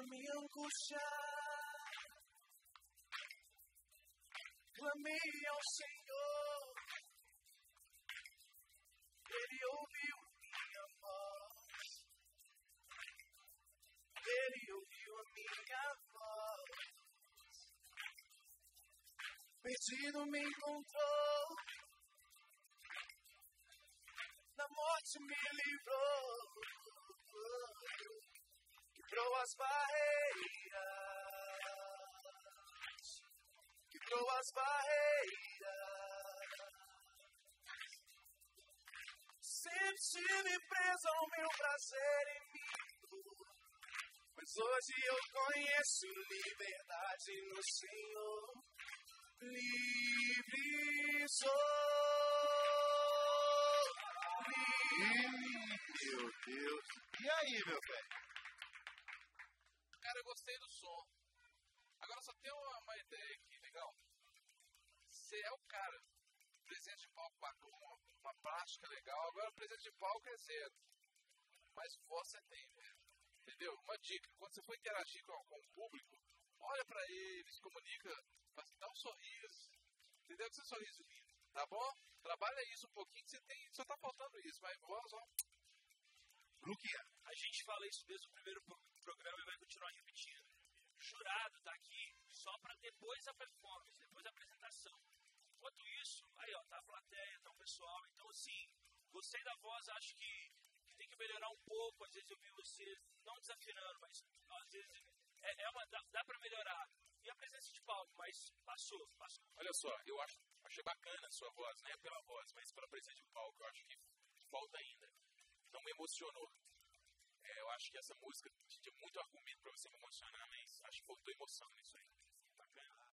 me angustiar, clamei ao Senhor, Ele ouviu minha voz, Ele ouviu a minha voz, perdido me encontrou, na morte me livrou, quebrou as barreiras, quebrou as barreiras. Sempre estive preso ao meu prazer em mim, mas hoje eu conheço liberdade no Senhor. Livre sou. Meu Deus. E aí, meu velho? Cara, eu gostei do som. Agora só tem uma ideia aqui, legal. Você é o cara. Presença de palco bacana, uma plástica legal. Agora o presença de palco é zero. Mas voz você tem, velho. Entendeu? Uma dica. Quando você for interagir com o público, olha pra eles, comunica, dá um sorriso. Entendeu? Que seu sorriso lindo. Tá bom? Trabalha isso um pouquinho que você tem. Só tá faltando isso. Vai voz, ó. Luquinha. A gente fala isso desde o primeiro programa e vai continuar repetindo. O jurado tá aqui só para depois a performance, depois a apresentação. Enquanto isso, aí ó, tá a plateia, tá o pessoal. Então assim, gostei da voz, acho que tem que melhorar um pouco. Às vezes eu vi você não desafinando, mas às vezes dá para melhorar. E a presença de palco, mas passou. Olha só, eu achei bacana a sua voz, não é pela voz, mas pela presença de palco, eu acho que falta ainda. Não me emocionou. Eu acho que essa música tinha muito argumento pra você me emocionar, mas acho que faltou emoção nisso aí. Bacana.